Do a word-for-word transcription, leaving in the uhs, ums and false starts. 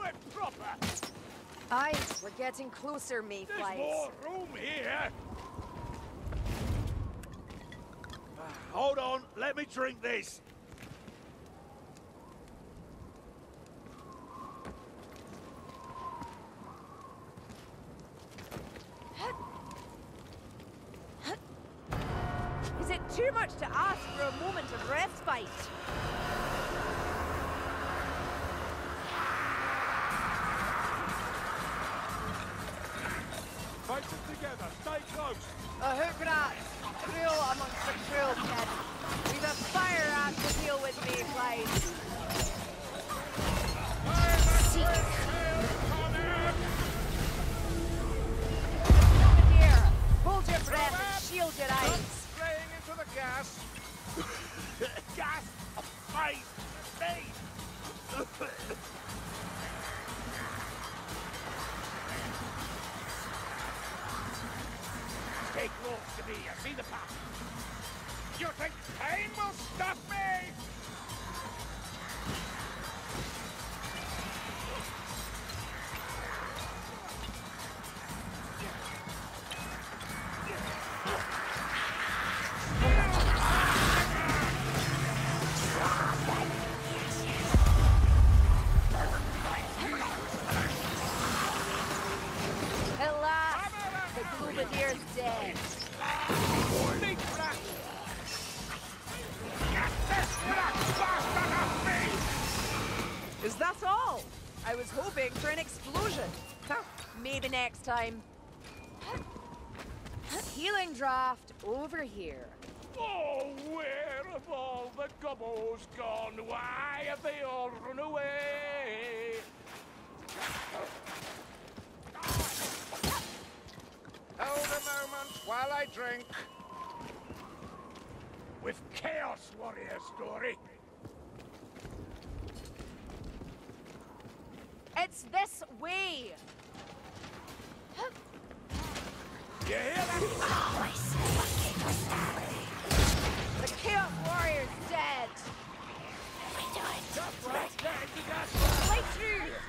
it proper! Aye, we're getting closer, Mayflies. There's more room here! Hold on, let me drink this. Is it too much to ask for a moment of respite? Fight it together, stay close. A hook rat, cruel amongst the cruel kid. We've a fire rat to deal with, Mayflies. Dear, hold your breath and shield your eyes. Spraying into the gas. Gas? Face! Face! Stay close to me, I see the path. You think pain will stop me? Alas, the Gloobadeer's dead. Big rat! Get this rat bastard off me! Is that all? I was hoping for an explosion. Huh, maybe next time. Healing draft over here. Oh, where have all the gobbles gone? Why have they all run away? Hold a moment while I drink. With Chaos Warrior story. It's this way. You hear that? The Chaos Warrior's dead. Just right there, you got Right through.